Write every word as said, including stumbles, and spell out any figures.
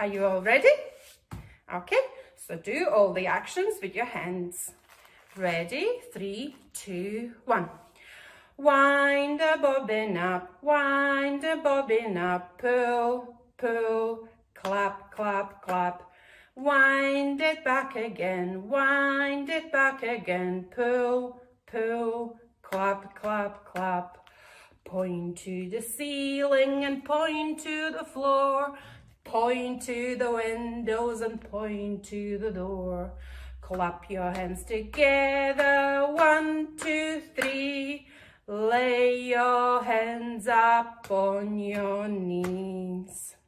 Are you all ready? Okay, so do all the actions with your hands. Ready? Three, two, one. Wind the bobbin up, wind the bobbin up, pull, pull, clap, clap, clap. Wind it back again, wind it back again, pull, pull, clap, clap, clap. Point to the ceiling and point to the floor, point to the windows and point to the door. Clap your hands together, one, two, three. Lay your hands up on your knees.